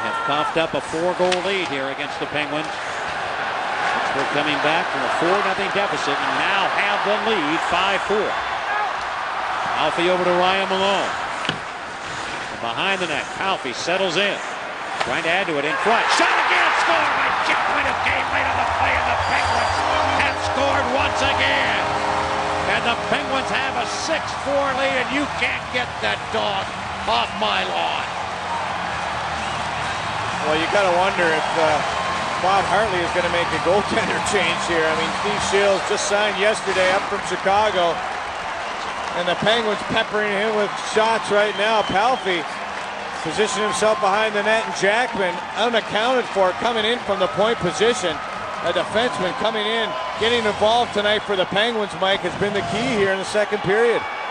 have coughed up a 4-goal lead here against the Penguins. Pittsburgh coming back from a 4-0 deficit and now have the lead 5-4. Palffy over to Ryan Malone. Behind the net, Palffy settles in. Trying to add to it in front. Shot again, scored by Jackman, who came late on the play, and the Penguins have scored once again. And the Penguins have a 6-4 lead, and you can't get that dog off my lawn. Well, you got to wonder if Bob Hartley is going to make a goaltender change here. I mean, Steve Shields just signed yesterday up from Chicago, and the Penguins peppering him with shots right now. Palffy positioned himself behind the net, and Jackman, unaccounted for, coming in from the point position. A defenseman coming in, getting involved tonight for the Penguins, Mike, has been the key here in the second period.